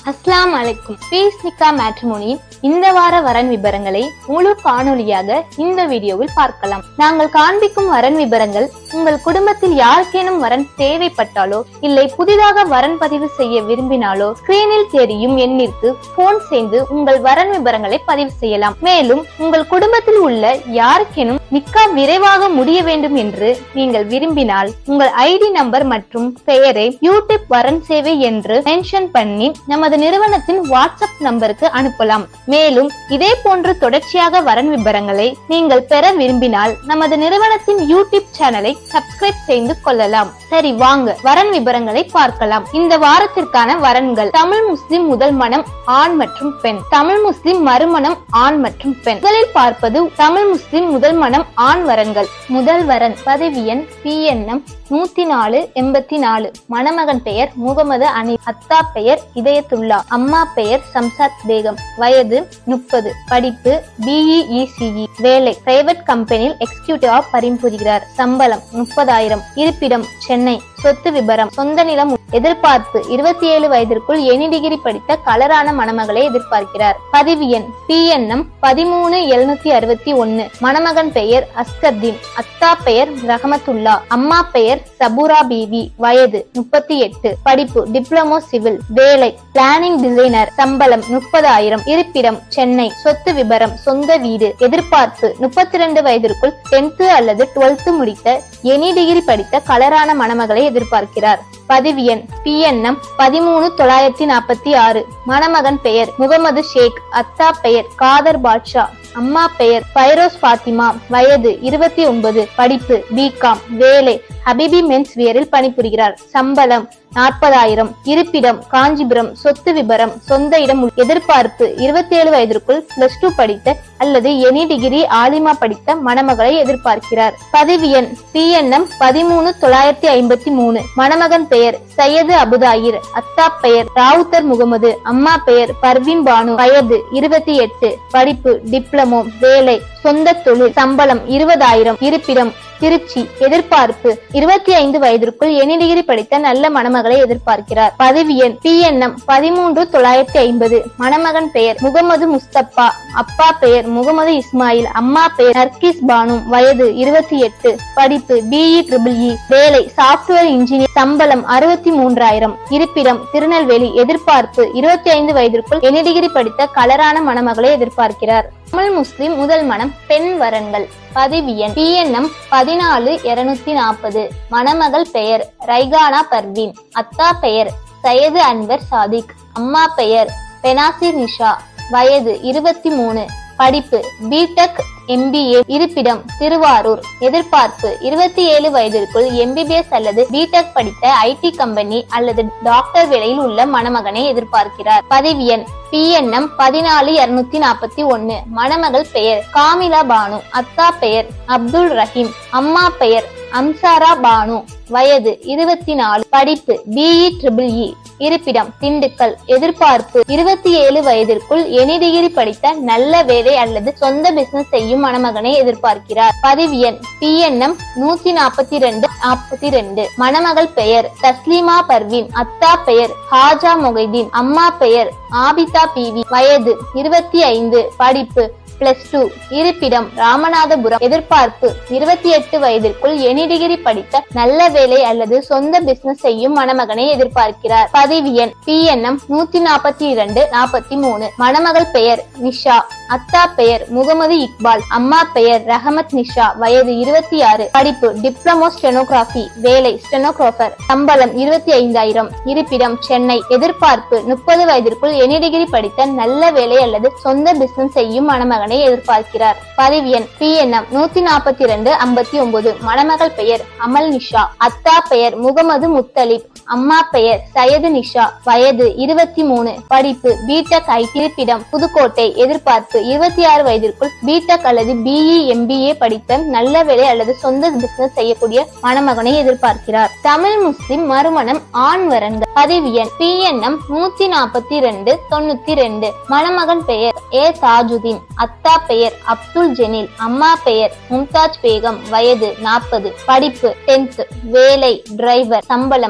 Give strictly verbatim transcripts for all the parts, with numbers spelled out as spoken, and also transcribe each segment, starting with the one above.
அஸ்லாம் அலைக்கும். பீஸ் நிக்கா மேட்ரிமோனியின் இந்த வார வரன் விபரங்களை முழு காணொலியாக இந்த வீடியோவில் பார்க்கலாம். நாங்கள் காண்பிக்கும் வரன் விபரங்கள் உங்கள் குடும்பத்தில் யாருக்கேனும் வரன் தேவைப்பட்டாலோ இல்லை புதிதாக வரன் பதிவு செய்ய விரும்பினாலோ ஸ்கிரீனில் தெரியும் எண்ணிற்கு போன் செய்து உங்கள் வரன் விபரங்களை பதிவு செய்யலாம். மேலும் உங்கள் குடும்பத்தில் உள்ள யாருக்கேனும் நிக்கா விரைவாக முடிய வேண்டும் என்று நீங்கள் விரும்பினால் உங்கள் ஐடி நம்பர் மற்றும் பெயரை யூடியூப் வரன் சேவை என்று மென்ஷன் பண்ணி நமது நிறுவனத்தின் வாட்ஸ்அப் நம்பருக்கு அனுப்பலாம். மேலும் இதே போன்று தொடர்ச்சியாக வரன் விபரங்களை நீங்கள் பெற விரும்பினால் நமது நிறுவனத்தின் யூடியூப் சேனலை சப்ஸ்கிரைப் செய்து கொள்ளலாம். சரி, வாங்க வரன் விபரங்களை பார்க்கலாம். இந்த வாரத்திற்கான வரன்கள்: தமிழ் முஸ்லிம் முதல் மனம் ஆண் மற்றும் பெண், தமிழ் முஸ்லிம் மறுமணம் ஆண் மற்றும் பெண். முதலில் பார்ப்பது தமிழ் முஸ்லிம் முதல் மனம் ஆண் வரன்கள். முதல் வரன் பதவி எண் பி என் எம் நூத்தி நாலு எண்பத்தி நாலு. மணமகன் பெயர் முகமது அனி, அத்தா பெயர் இதயத்துல்லா, அம்மா பெயர் சம்சாத் பேகம், வயது முப்பது, படிப்பு பிஇ இசிஇ, வேலை பிரைவேட் கம்பெனியில் எக்ஸிகியூட்டிவா பணிபுரிகிறார், சம்பளம் முப்பதாயிரம், இருப்பிடம் சென்னை, சொத்து விபரம் சொந்த நிலம், எதிர்பார்ப்பு இருபத்தி ஏழு வயதிற்குள் எனி டிகிரி படித்த கலரான மணமகளை எதிர்பார்க்கிறார். பதிவு எண் பி என் எம் பதிமூணு எழுநூத்தி அறுபத்தி ஒன்னு. மணமகன் பெயர் அஸ்கர்தீன், அத்தா பெயர் ரஹமத்துல்லா, அம்மா பெயர் சபூரா பீவி, வயது முப்பத்தி எட்டு, படிப்பு டிப்ளமோ சிவில், வேலை பிளானிங் டிசைனர், சம்பளம் முப்பதாயிரம், இருப்பிடம் சென்னை, சொத்து விபரம் சொந்த வீடு, எதிர்பார்ப்பு முப்பத்தி இரண்டு வயதிற்குள் டென்த் அல்லது டுவெல்த் முடித்த எனி டிகிரி படித்த கலரான மணமகளை எதிர்பார்க்கிறார். பதிவு எண் பி என் எம் பதிமூணு தொள்ளாயிரத்தி நாற்பத்தி ஆறு. மணமகன் பெயர் முகமது ஷேக், அத்தா பெயர் காதர் பாட்ஷா, அம்மா பெயர் பைரோஸ் பாத்திமா, வயது இருபத்தி ஒன்பது, படிப்பு பிகாம், வேலை ஹபிபி மென்ஸ் வியரில் பணிபுரிகிறார், சம்பளம் நாற்பதாயிரம், இருப்பிடம் காஞ்சிபுரம், சொத்து விபரம் சொந்த இடம், எதிர்பார்ப்பு இருபத்தி ஏழு வயதிற்குள் பிளஸ் டூ படித்த அல்லது எனி டிகிரி ஆலிமா படித்த மணமகளை எதிர்பார்க்கிறார். பதிவு எண் பி என் எம் பதிமூணு தொள்ளாயிரத்தி ஐம்பத்தி மூணு. மணமகன் பெயர் சையது அபுதாயிர், அத்தா பெயர் ராவுத்தர் முகமது, அம்மா பெயர் பர்வீன் பானு, வயது இருபத்தி எட்டு, படிப்பு டிப்ளமோ, வேலை சொந்த தொழில், சம்பளம் இருபதாயிரம், இருப்பிடம் திருச்சி, எதிர்பார்ப்பு இருபத்தி ஐந்து வயதிற்குள் எனி டிகிரி படித்த நல்ல மணமகளை எதிர்பார்க்கிறார். பதிவு எண் பி என் எம் பதிமூன்று தொள்ளாயிரத்தி ஐம்பது. மணமகன் பெயர் முகமது முஸ்தபா, அப்பா பெயர் முகமது இஸ்மாயில், அம்மா பெயர் நர்கிஸ் பானு, வயது இருபத்தி எட்டு, படிப்பு பிஇ ட்ரிபிள் இ, வேலை சாப்ட்வேர் இன்ஜினியர், சம்பளம் அறுபத்தி மூன்றாயிரம், இருப்பிடம் திருநெல்வேலி, எதிர்பார்ப்பு இருபத்தி ஐந்து வயதிற்குள் எனி டிகிரி படித்த கலரான மணமகளை எதிர்பார்க்கிறார். தமிழ் முஸ்லிம் முதல் மனம் பெண் வரன்கள். பதிவு எண் பி என் எம் பதினாலு இருநூத்தி நாற்பது. மணமகள் பெயர் ரைகானா பர்வீன், அத்தா பெயர் சையது அன்வர் சாதிக், அம்மா பெயர் பெனாசிர் நிஷா, வயது இருபத்தி மூணு, படிப்பு பிடெக் எம்பிஏ, இருப்பிடம் திருவாரூர், எதிர்பார்ப்பு இருபத்தி ஏழு வயதிற்குள் எம்பிபிஎஸ் அல்லது பிடெக் படித்த ஐடி கம்பெனி அல்லது டாக்டர் வேலையில் உள்ள மணமகனை எதிர்பார்க்கிறார். பதிவு எண் பி என் எம் பதினாலு இருநூத்தி நாற்பத்தி ஒன்னு. மணமகள் பெயர் காமிலா பானு, அத்தா பெயர் அப்துல் ரஹீம், அம்மா பெயர் அம்சாரா பானு, வயது இருபத்தி நாலு, படிப்பு பிஇ ட்ரிபிள் இ, இருப்பிடம் திண்டுக்கல், எதிர்பார்ப்பு இருபத்தி ஏழு வயதிற்குள் எனி டிகிரி படித்த நல்ல வேலை அல்லது சொந்த பிசினஸ் செய்யும் மணமகனை எதிர்பார்க்கிறார். பதிவு எண் பி என் எம் நூத்தி நாற்பத்தி ரெண்டு நாற்பத்தி ரெண்டு. மணமகள் பெயர் தஸ்லீமா பர்வீன், அத்தா பெயர் ஹாஜா மொகைதீன், அம்மா பெயர் ஆபிதா பிவி, வயது இருபத்தி ஐந்து, படிப்பு பிளஸ் டூ, இருப்பிடம் ராமநாதபுரம், எதிர்பார்ப்பு இருபத்தி எட்டு வயதிற்குள் எனி டிகிரி படித்த நல்ல வேலை அல்லது சொந்த பிசினஸ் செய்யும் மணமகனை எதிர்பார்க்கிறார். பதிவு எண் பி என் எம் நூத்தி நாற்பத்தி இரண்டு நாற்பத்தி மூணு. மணமகள் பெயர் நிஷா, அத்தா பெயர் முகமது இக்பால், அம்மா பெயர் ரஹமத் நிஷா, வயது இருபத்தி ஆறு, படிப்பு டிப்ளமோ ஸ்டெனோகிராபி, வேலை ஸ்டெனோகிராபர், சம்பளம் இருபத்தி ஐந்தாயிரம், இருப்பிடம் சென்னை, எதிர்பார்ப்பு முப்பது வயதிற்குள் எனி டிகிரி படித்த நல்ல வேலை அல்லது சொந்த பிசினஸ் செய்யும் மணமகன் எதிர்பார்க்கிறார். பதிவு எண் பி என் எம் நூத்தி நாற்பத்தி இரண்டு ஐம்பத்தி ஒன்பது. மணமகள் பெயர் அமல் நிஷா, அத்தா பெயர் முகமது முத்தலிப், அம்மா பெயர் சையது நிஷா, வயது இருபத்தி மூணு, படிப்பு பிடெக் ஐடி, இருப்பிடம் புதுக்கோட்டை, எதிர்பார்ப்பு இருபத்தி ஆறு வயதிற்குள் பிடெக் அல்லது பிஇ எம்பிஏ படித்த நல்ல வேலை அல்லது சொந்த பிசினஸ் செய்யக்கூடிய மணமகனை எதிர்பார்க்கிறார். தமிழ் முஸ்லிம் மறுமணம் ஆண் வரன்கள். பதிவு எண் பி என் எம் நூத்தி நாற்பத்தி ரெண்டு தொண்ணூத்தி ரெண்டு. மணமகன் பெயர் ஏ தாஜுதீன், அத்தா பெயர் அப்துல் ஜெனில், அம்மா பெயர் மும்தாஜ் பேகம், வயது நாற்பது, படிப்பு டென்த், வேலை டிரைவர், சம்பளம் நாற்பது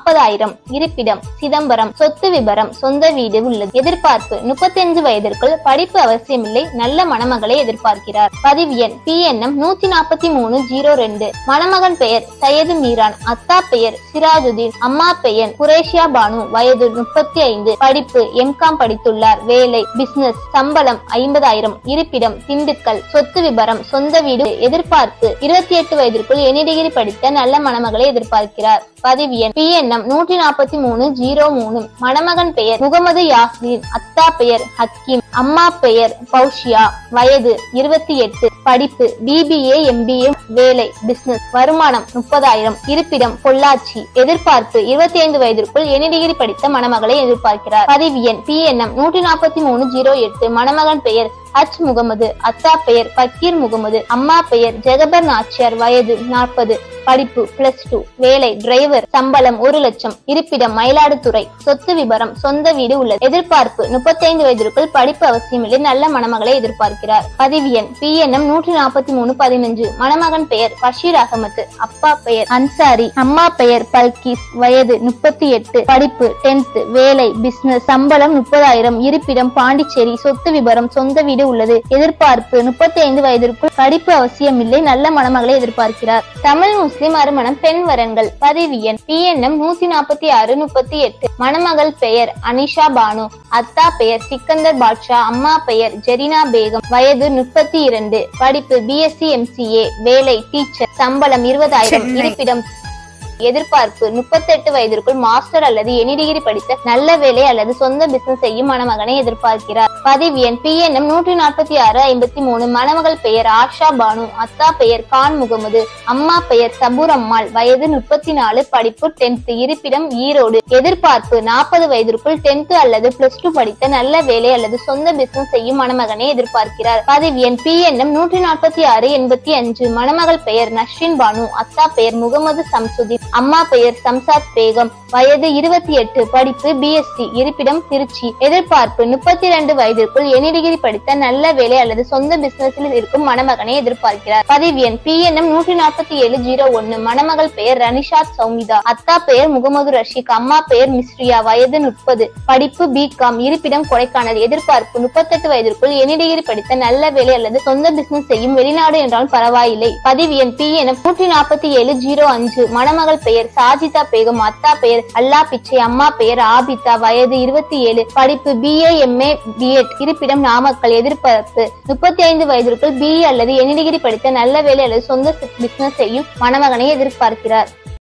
முப்பதாயிரம் இருப்பிடம் சிதம்பரம் சொத்து விபரம் சொந்த வீடு உள்ளது எதிர்பார்ப்பு முப்பத்தி அஞ்சு வயதிற்குள் படிப்பு அவசியமில்லை நல்ல மணமகளை எதிர்பார்க்கிறார் பதிவு எண் பி என் எம் நூத்தி நாற்பத்தி மூணு ஜீரோ ரெண்டு மணமகன் பெயர் சையது மீரான் அத்தா பெயர் சிராஜுதீன் அம்மா பெயர் குரேஷியா பானு வயது முப்பத்தி ஐந்து படிப்பு எம்காம் படித்துள்ளார் வேலை பிசினஸ் சம்பளம் ஐம்பதாயிரம் இருப்பிடம் திண்டுக்கல் சொத்து விபரம் சொந்த வீடு எதிர்பார்ப்பு இருபத்தி எட்டு வயதிற்குள் எனி டிகிரி படித்த நல்ல மணமகளை எதிர்பார்க்கிறார் பதிவு எண் பி என் எம் நூற்றி நாற்பத்தி மூணு ஜீரோ மூணு மணமகன் பெயர் முகமது யாஸ்தீன் அத்தா பெயர் ஹக்கீம் அம்மா பெயர் பௌஷியா வயது இருபத்தி எட்டு படிப்பு பிபிஏ எம்பிஏ வேலை பிசினஸ் வருமானம் முப்பதாயிரம் இருப்பிடம் பொள்ளாச்சி எதிர்பார்ப்பு இருபத்தி ஐந்து வயதிற்குள் எனி டிகிரி படித்த மணமகளை எதிர்பார்க்கிறார் பதிவு எண் பி என் எம் நூற்றி நாற்பத்தி மூணு ஜீரோ எட்டு மணமகன் பெயர் ஹஜ் முகமது அத்தா பெயர் பக்கீர் முகமது அம்மா பெயர் ஜெகபர் நாச்சியார் வயது நாற்பது படிப்பு பிளஸ் டூ வேலை டிரைவர் சம்பளம் ஒரு லட்சம் இருப்பிடம் மயிலாடுதுறை சொத்து விபரம் சொந்த வீடு உள்ளது எதிர்பார்ப்பு முப்பத்தி ஐந்து வயதிற்குள் படிப்பு அவசியமில்லை நல்ல மணமகளை எதிர்பார்க்கிறார் பதிவு எண் பி என் எம் நூற்றி நாற்பத்தி மூணு பதினஞ்சு மணமகன் பெயர் பஷீர் அகமது அப்பா பெயர் அன்சாரி அம்மா பெயர் பல்கிஸ் வயது முப்பத்தி எட்டு படிப்பு டென்த் வேலை பிசினஸ் சம்பளம் முப்பதாயிரம் இருப்பிடம் பாண்டிச்சேரி சொத்து விபரம் சொந்த வீடு உள்ளது எதிர்பார்ப்பு முப்பத்தி ஐந்து வயதிற்குள் படிப்பு அவசியமில்லை நல்ல மணமகளை எதிர்பார்க்கிறார் தமிழ் முஸ்லிம் அருமணம் பெண் வரன்கள் பதிவு எண் பி என் எம் நூத்தி நாற்பத்தி ஆறு முப்பத்தி எட்டு மணமகள் பெயர் அனிஷா பானு அத்தா பெயர் சிக்கந்தர் பாட்ஷா அம்மா பெயர் ஜெரினா பேகம் வயது முப்பத்தி இரண்டு படிப்பு பிஎஸ்சி எம்சிஏ வேலை டீச்சர் சம்பளம் இருபதாயிரம் இருப்பிடம் எதிர்பார்ப்பு முப்பத்தி எட்டு வயதிற்குள் மாஸ்டர் அல்லது எனி டிகிரி படித்த நல்ல வேலை அல்லது சொந்த பிசினஸ் செய்யும் மணமகனை எதிர்பார்க்கிறார் பதிவு எண் பி என் எம் நூற்றி நாற்பத்தி ஆறு ஐம்பத்தி மூணு மணமகள் பெயர் ஆஷா பானு அத்தா பெயர் கான் முகமது அம்மா பெயர் சபூர் அம்மாள் வயது முப்பத்தி நாலு படிப்பு டென்த் இருப்பிடம் ஈரோடு எதிர்பார்ப்பு நாற்பது வயதிற்குள் டென்த் அல்லது பிளஸ் டூ படித்த நல்ல வேலை அல்லது சொந்த பிசினஸ் செய்யும் மணமகனை எதிர்பார்க்கிறார் பதிவு எண் பி என் எம் நூற்றி நாற்பத்தி ஆறு எண்பத்தி அஞ்சு மணமகள் பெயர் நஸ்ரின் பானு அத்தா பெயர் முகமது சம்சுதீன் அம்மா பெயர் சம்சாத் பேகம் வயது இருபத்தி எட்டு படிப்பு பிஎஸ்சி இருப்பிடம் திருச்சி எதிர்பார்ப்பு முப்பத்தி இரண்டு வயதிற்குள் எனி டிகிரி படித்த நல்ல வேலை அல்லது சொந்த பிசினஸில் இருக்கும் மணமகனை எதிர்பார்க்கிறார் பதிவு எண் பி என் எம் நூற்றி நாற்பத்தி ஏழு ஜீரோ ஒன்னு மணமகள் பெயர் ரனிஷாத் சௌமிதா அத்தா பெயர் முகமது ரஷீக் அம்மா பெயர் மிஸ்ரியா வயது முப்பது படிப்பு பிகாம் இருப்பிடம் கொடைக்கானல் எதிர்பார்ப்பு முப்பத்தி எட்டு வயதிற்குள் எனி டிகிரி படித்த நல்ல வேலை அல்லது சொந்த பிசினஸ் செய்யும் வெளிநாடு என்றாலும் பரவாயில்லை பதிவு எண் பி என் எம் நூற்றி நாற்பத்தி ஏழு ஜீரோ அஞ்சு மணமகள் பெயர் சாஜிதா பேகம் அத்தா பெயர் அல்லா பிச்சை அம்மா பெயர் ஆபிதா வயது இருபத்தி ஏழு படிப்பு பிஏ எம்ஏ பிஎட் இருப்பிடம் நாமக்கல் எதிர்பார்ப்பு முப்பத்தி ஐந்து வயதிற்குள் பிஇ அல்லது எனி டிகிரி படித்த நல்ல வேலை அல்லது சொந்த பிசினஸ் செய்யும் மணமகனை எதிர்பார்க்கிறார்